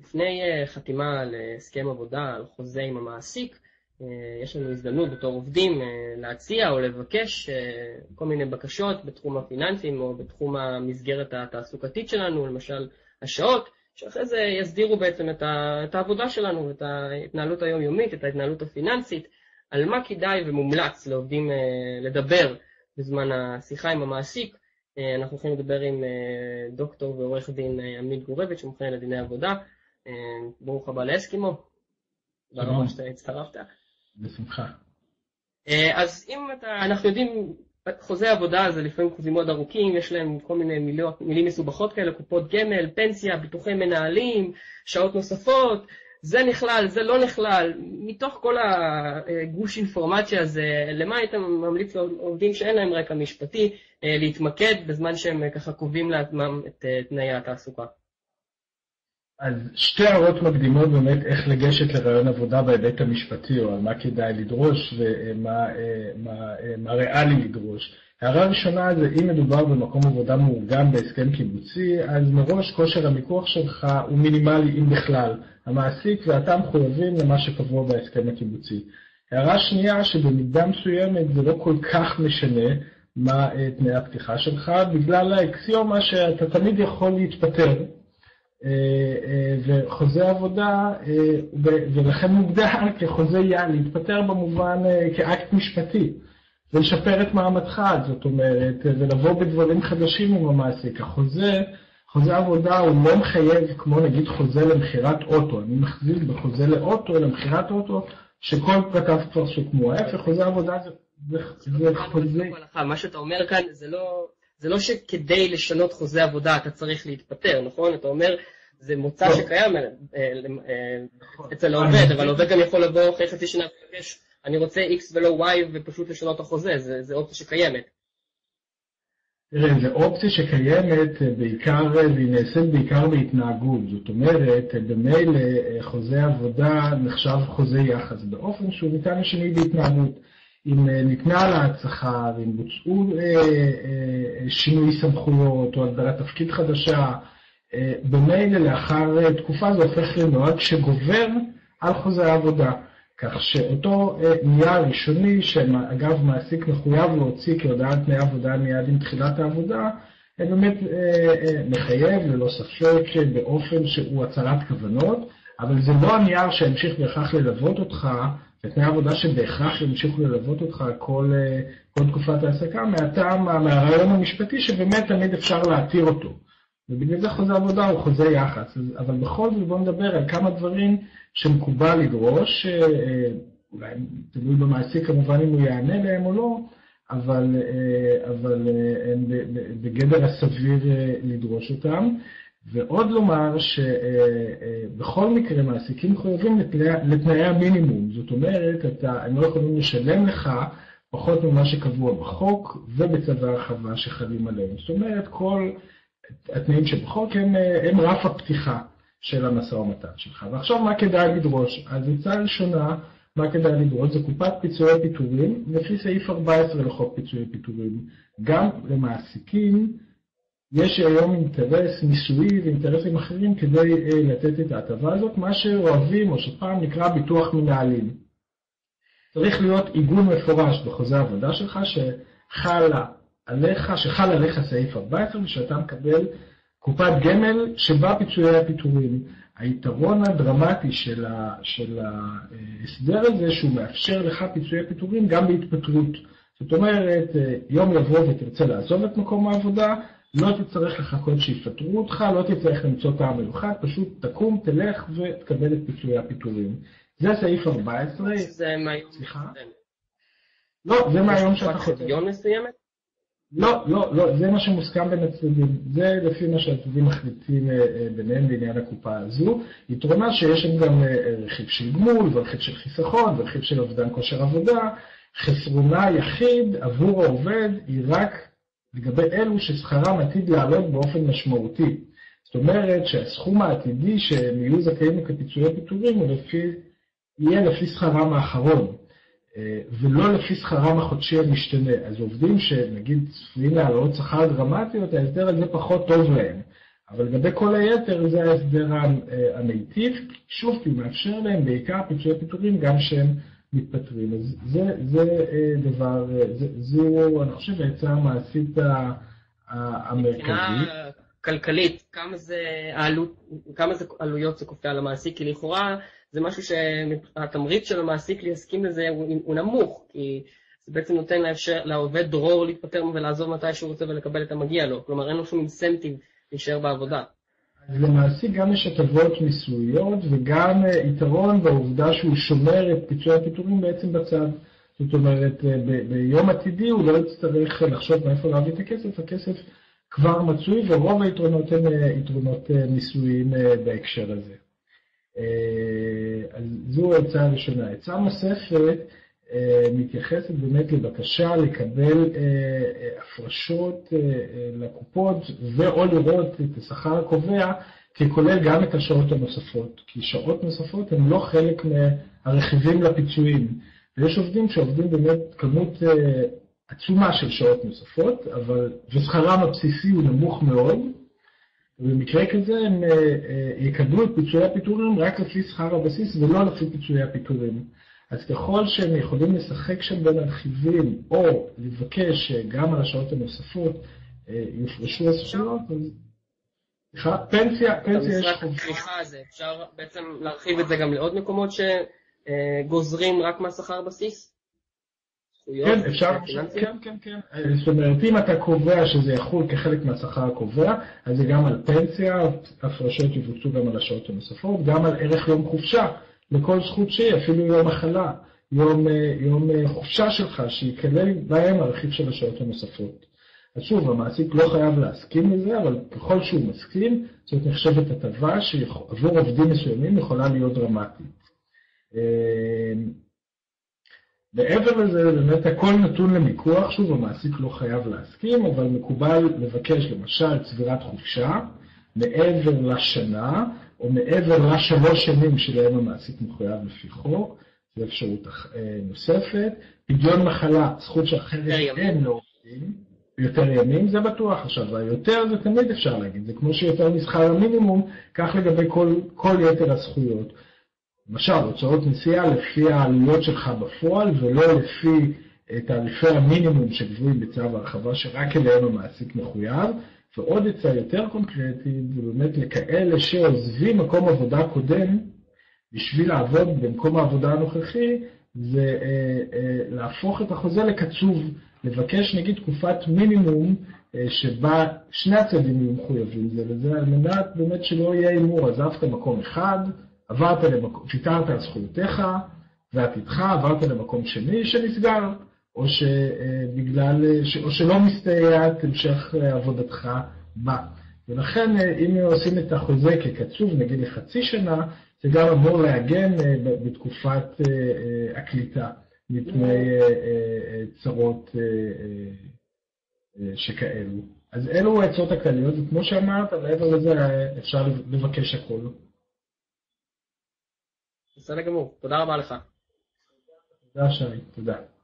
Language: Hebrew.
לפני חתימה על הסכם עבודה, על חוזה עם המעסיק, יש לנו הזדמנות בתור עובדים להציע או לבקש כל מיני בקשות בתחום הפיננסים או בתחום המסגרת התעסוקתית שלנו, למשל השעות, שאחרי זה יסדירו בעצם את העבודה שלנו, את ההתנהלות היומיומית, את ההתנהלות הפיננסית, על מה כדאי ומומלץ לעובדים לדבר בזמן השיחה עם המעסיק. אנחנו הולכים לדבר עם דוקטור ועורך דין עמית גורביץ' שמומחה לדיני עבודה. ברוך הבא לאסקימו. תודה רבה שאתה הצטרפת. בשמחה. אז אם אנחנו יודעים, חוזה עבודה זה לפעמים חוזים מאוד ארוכים, יש להם כל מיני מילים מסובכות כאלה, קופות גמל, פנסיה, ביטוחי מנהלים, שעות נוספות, זה נכלל, זה לא נכלל. מתוך כל הגוש אינפורמציה הזה, למה היית ממליץ לעובדים שאין להם רקע משפטי להתמקד בזמן שהם ככה קובעים לעצמם את תנאי התעסוקה? אז שתי הערות מקדימות באמת איך לגשת לרעיון עבודה בהיבט המשפטי, או על מה כדאי לדרוש ומה ריאלי לדרוש. הערה ראשונה זה אם מדובר במקום עבודה מאורגן בהסכם קיבוצי, אז מראש כושר המיקוח שלך הוא מינימלי אם בכלל. המעסיק ואתה מחויבים למה שקבוע בהסכם הקיבוצי. הערה שנייה שבמידה מסוימת זה לא כל כך משנה מה תנאי הפתיחה שלך, בגלל האקסיומה שאתה תמיד יכול להתפטר. וחוזה עבודה, ולכן מוגדר כחוזה להתפטר במובן כאקט משפטי, ולשפר את מעמדך, זאת אומרת, ולבוא בדברים חדשים עם המעסיק. חוזה עבודה הוא לא מחייב כמו נגיד חוזה למחירת אוטו. אני מחזיק בחוזה לאוטו, למחירת אוטו, שכל פרטיו כבר סוכמו. ההפך, חוזה עבודה זה חוזה. מה שאתה אומר כאן זה לא שכדי לשנות חוזה עבודה אתה צריך להתפטר, נכון? אתה אומר, זה מוצא שקיים אצל העובד, אבל העובד גם יכול לבוא אחרי חצי שנה ולבקש, אני רוצה X ולא Y ופשוט לשנות את החוזה, זה אופציה שקיימת. תראה, זה אופציה שקיימת בעיקר, והיא נעשית בעיקר בהתנהגות. זאת אומרת, במילא חוזה עבודה נחשב חוזה יחס, באופן שהוא ניתן לשינוי בהתנהגות. אם ניתנה העלאת שכר, אם בוצעו שינוי סמכויות או הגדרת תפקיד חדשה, במילא לאחר תקופה זה הופך לנוהג שגובר על חוזה העבודה. כך שאותו נייר ראשוני, שאגב מעסיק מחויב להוציא כהודעת תנאי עבודה מיד עם תחילת העבודה, באמת מחייב ללא ספק באופן שהוא הצהרת כוונות, אבל זה לא הנייר שהמשיך בהכרח ללוות אותך, ותנאי עבודה שבהכרח ימשיכו ללוות אותך כל תקופת העסקה, מהרעיון המשפטי שבאמת תמיד אפשר להתיר אותו. ובגלל זה חוזה עבודה הוא חוזה יחס. אבל בכל זאת בואו נדבר על כמה דברים שמקובל לדרוש, אולי תלוי במעסיק כמובן אם הוא יענה להם או לא, אבל הם בגדר הסביר לדרוש אותם. ועוד לומר שבכל מקרה מעסיקים מחויבים לתנאי המינימום. זאת אומרת, הם לא יכולים לשלם לך פחות ממה שקבוע בחוק ובצווי הרחבה שחלים עליהם. זאת אומרת, כל התנאים שבחוק הם רף הפתיחה של המשא ומתן שלך. ועכשיו מה כדאי לדרוש? אז הצעה ראשונה, מה כדאי לדרוש? זה קופת פיצויי פיטורים, לפי סעיף 14 לחוק פיצויי פיטורים. גם למעסיקים יש היום אינטרס מיסויי ואינטרסים אחרים כדי לתת את ההטבה הזאת, מה שאוהבים או שפעם נקרא ביטוח מנהלים. צריך להיות עיגון מפורש בחוזה העבודה שלך שחל עליך סעיף 14 ושאתה מקבל קופת גמל שבה פיצויי הפיטורים. היתרון הדרמטי של ההסדר הזה שהוא מאפשר לך פיצויי פיטורים גם בהתפטרות. זאת אומרת, יום יבוא ותרצה לעזוב את מקום העבודה, לא תצטרך לחכות שיפטרו אותך, לא תצטרך למצוא טעם מיוחד, פשוט תקום, תלך ותקבל את פיצויי הפיטורים. זה סעיף 14. זה מהיום. סליחה? לא, זה מהיום שאתה חותם. יום מסוימת? לא, זה מה שמוסכם בין הצדדים. זה לפי מה שהצדדים מחליטים ביניהם בעניין הקופה הזו. יתרונה שיש שם גם רכיב של גמול, ורכיב של חיסכון, ורכיב של אובדן כושר עבודה. חסרונה יחיד עבור העובד היא רק לגבי אלו ששכרם עתיד לעלות באופן משמעותי. זאת אומרת שהסכום העתידי שהם יהיו זכאים כפיצויי פיטורים יהיה לפי שכרם האחרון, ולא לפי שכרם החודשי המשתנה. אז עובדים שנגיד צפויים להעלות שכר דרמטיות, ההסדר הזה פחות טוב להם. אבל לגבי כל היתר זה ההסדר המיטיב, שוב כי הוא מאפשר להם בעיקר פיצויי פיטורים גם שהם מתפטרים. אז זה דבר, זו אני חושב העצה המעשית המרכזית. מבחינה כלכלית, כמה זה עלויות זה כופה על המעסיק, כי לכאורה זה משהו שהתמריץ של המעסיק להסכים לזה הוא נמוך, כי זה בעצם נותן לעובד דרור להתפטר ולעזוב מתי שהוא רוצה ולקבל את המגיע לו, כלומר אין לו שום אינסנטיב להישאר בעבודה. אז למעסיק גם יש הטבות מיסויות וגם יתרון בעובדה שהוא שומר את פיצויי הפיטורים בעצם בצד. זאת אומרת, ביום עתידי הוא לא יצטרך לחשוב מאיפה להביא את הכסף, הכסף כבר מצוי ורוב היתרונות הם יתרונות מיסויים בהקשר הזה. אז זו ההצעה הראשונה. ההצעה נוספת מתייחסת באמת לבקשה לקבל הפרשות לקופות ואו לראות את השכר הקובע ככולל גם את השעות הנוספות, כי שעות נוספות הן לא חלק מהרכיבים לפיצויים. ויש עובדים שעובדים באמת כמות עצומה של שעות נוספות, ושכרם הבסיסי הוא נמוך מאוד, ובמקרה כזה הם יקבלו את פיצויי הפיטורים רק לפי שכר הבסיס ולא לפי פיצויי הפיטורים. אז ככל שהם יכולים לשחק שם בין הרכיבים, או לבקש גם על השעות הנוספות יופרשו הזכויות, אז פנסיה יש חובה. אפשר בעצם להרחיב את זה גם לעוד מקומות שגוזרים רק מהשכר בסיס? כן, אפשר, כן. זאת אומרת, אם אתה קובע שזה יחול כחלק מהשכר הקובע, אז זה גם על פנסיה, הפרשות יבוצעו גם על השעות הנוספות, גם על ערך יום חופשה. לכל זכות שהיא, אפילו יום מחלה, יום חופשה שלך, שייכלל בהם הרכיב של השעות הנוספות. אז שוב, המעסיק לא חייב להסכים לזה, אבל ככל שהוא מסכים, זאת נחשבת הטבה שעבור עובדים מסוימים יכולה להיות דרמטית. מעבר לזה, באמת הכל נתון למיקוח, שוב, המעסיק לא חייב להסכים, אבל מקובל לבקש למשל צבירת חופשה, מעבר לשנה, או מעבר לשלוש שנים שלהם המעסיק מחויב לפי חוק, זו אפשרות נוספת. פדיון מחלה, זכות שאחרת אין לעובדים, יותר ימים זה בטוח. עכשיו, היותר זה תמיד אפשר להגיד, זה כמו שיותר משכר המינימום, כך לגבי כל יתר הזכויות. למשל, הוצאות נסיעה לפי העלויות שלך בפועל, ולא לפי תעריפי המינימום שקבועים בצו ההרחבה, שרק אליהם המעסיק מחויב. ועוד הצעה יותר קונקרטית, זה באמת לכאלה שעוזבים מקום עבודה קודם, בשביל לעבוד במקום העבודה הנוכחי, זה להפוך את החוזה לקצוב, לבקש נגיד תקופת מינימום, שבה שני הצדדים יהיו מחויבים זה לזה, על מנת באמת שלא יהיה אימור, עזבת מקום אחד, ויתרת על זכויותיך, ועתידך עברת למקום שני שנסגר, או שלא מסתייעת המשך עבודתך בה. ולכן אם עושים את החוזה כקצוב, נגיד לחצי שנה, זה גם אמור להגן בתקופת הקליטה, מפני צרות שכאלו. אז אלו העצות הכלליות, וכמו שאמרת, מעבר לזה אפשר לבקש הכל. בסדר גמור, תודה רבה לך. תודה שרי, תודה.